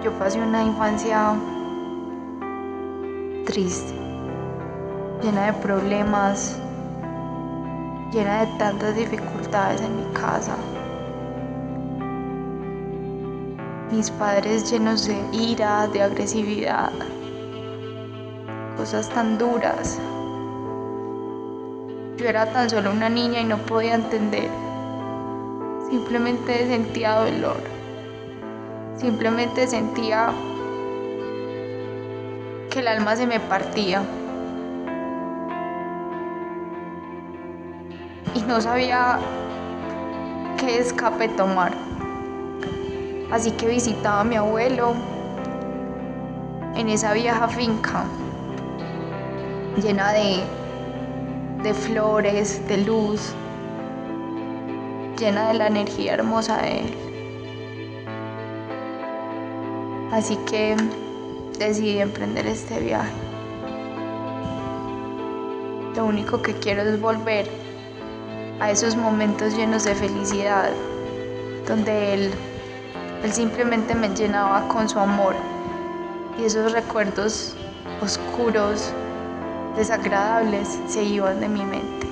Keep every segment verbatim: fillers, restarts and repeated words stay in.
Yo pasé una infancia triste, llena de problemas, llena de tantas dificultades en mi casa. Mis padres llenos de ira, de agresividad, cosas tan duras. Yo era tan solo una niña y no podía entender. Simplemente sentía dolor. Simplemente sentía que el alma se me partía. Y no sabía qué escape tomar. Así que visitaba a mi abuelo en esa vieja finca llena de, de flores, de luz, llena de la energía hermosa de él. Así que decidí emprender este viaje. Lo único que quiero es volver a esos momentos llenos de felicidad, donde él, él simplemente me llenaba con su amor, y esos recuerdos oscuros, desagradables, se iban de mi mente.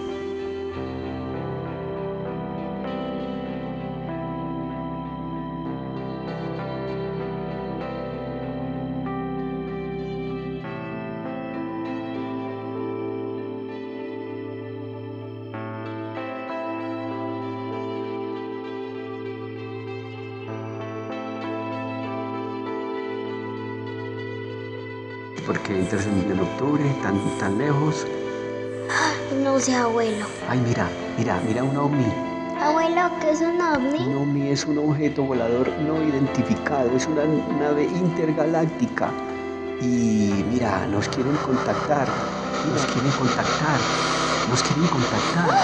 ¿Por qué entras en, en octubre, tan, tan lejos? No sé, abuelo. Ay, mira, mira, mira un ovni. Abuelo, ¿qué es un ovni? Un ovni es un objeto volador no identificado, es una nave intergaláctica. Y mira, nos quieren contactar, nos quieren contactar, nos quieren contactar.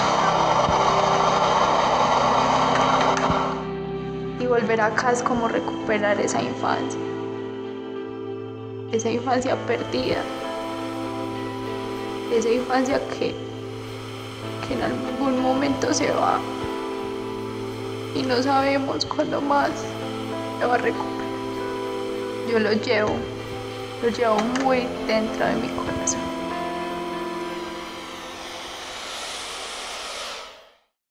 Y volver acá es como recuperar esa infancia. Esa infancia perdida, esa infancia que, que en algún momento se va y no sabemos cuándo más se va a recuperar. Yo lo llevo, lo llevo muy dentro de mi corazón.